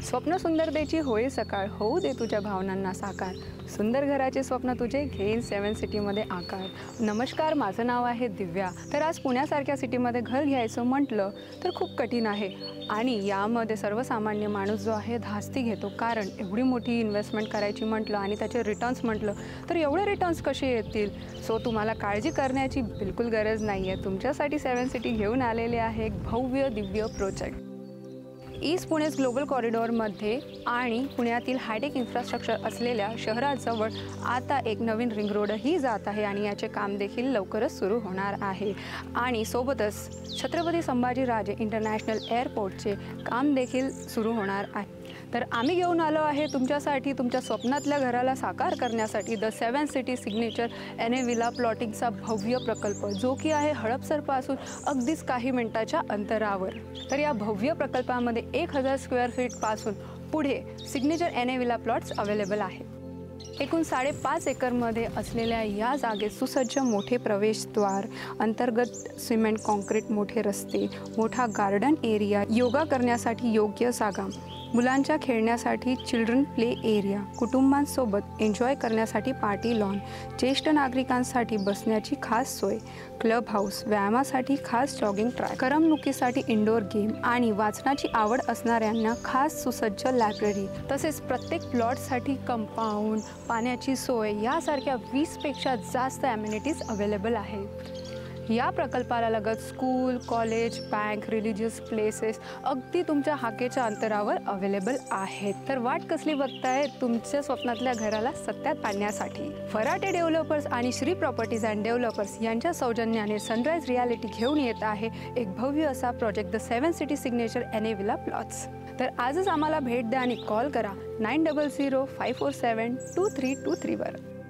स्वप्न सुंदरतेची होई सकाळ, होऊ दे तुझ्या भावनांना साकार. सुंदर घराचे स्वप्न तुझे घेईन 7 सिटीमध्ये आकार. नमस्कार, माझं नाव आहे दिव्या. तर आज पुण्यासारख्या सिटीमध्ये घर घ्यायचं म्हटलं तर खूप कठीण आहे आणि यामध्ये सर्वसामान्य माणूस जो आहे धास्ती घेतो. कारण एवढी मोठी इन्व्हेस्टमेंट करायची म्हटलं आणि त्याचे रिटर्न्स म्हटलं तर एवढे रिटर्न्स कसे येतील. सो तुम्हाला काळजी करण्याची बिलकुल गरज नाही आहे. तुमच्यासाठी 7 सिटी घेऊन आलेले आहे एक भव्य दिव्य प्रोजेक्ट. ईस्ट पुणेस ग्लोबल कॉरिडॉरमध्ये आणि पुण्यातील हायटेक इन्फ्रास्ट्रक्चर असलेल्या शहराजवळ आता एक नवीन रिंग रोडही जात आहे आणि याचे काम देखील लवकरच सुरू होणार आहे. आणि सोबतच छत्रपती संभाजीराजे इंटरनॅशनल एअरपोर्टचे काम देखील सुरू होणार आहे. तर आम्ही घेऊन आलो आहे तुमच्यासाठी तुमच्या स्वप्नातल्या घराला साकार करण्यासाठी the 7 city signature NA villa प्लॉटिंगचा भव्य प्रकल्प, जो की आहे हडपसरपासून अगदीच काही मिनिटाच्या अंतरावर. तर या भव्य प्रकल्पामध्ये 1000 स्क्वेअर फीटपासून पुढे signature NA villa plots available आहे. एकूण 5.5 एकरमध्ये असलेल्या या जागेत सुसज्ज मोठे प्रवेशद्वार, अंतर्गत सिमेंट कॉन्क्रीट मोठे रस्ते, मोठा गार्डन एरिया, योगा करण्यासाठी योग्य जागा, मुलांच्या खेळण्यासाठी चिल्ड्रन प्ले एरिया, कुटुंबांसोबत एन्जॉय करण्यासाठी पार्टी लॉन, ज्येष्ठ नागरिकांसाठी बसण्याची खास सोय, क्लब हाऊस, व्यायामासाठी खास जॉगिंग ट्रॅक, करमणुकीसाठी इंडोर गेम आणि वाचनाची आवड असणाऱ्यांना खास सुसज्ज लायब्ररी, तसेच प्रत्येक प्लॉटसाठी कंपाऊंड, पाण्याची सोय यासारख्या 20पेक्षा जास्त ॲम्युनिटीज अवेलेबल आहेत. या प्रकल्पाला लगत school, college, bank, religious places अगदी तुमच्या हाकेच्या अंतरावर अवेलेबल आहेत. तर वाट कसली बघताय तुमच्या स्वप्नातल्या घराला सत्यात आणण्यासाठी? फराटे डेव्हलपर्स आणि श्री प्रॉपर्टीज अँड डेव्हलपर्स यांच्या सौजन्याने सनराइज रियालिटी घेऊन येत आहे एक भव्य असा project the 7 city signature NA villa plots. तर आजच आम्हाला भेट द्या आणि कॉल करा 9005472323 वर.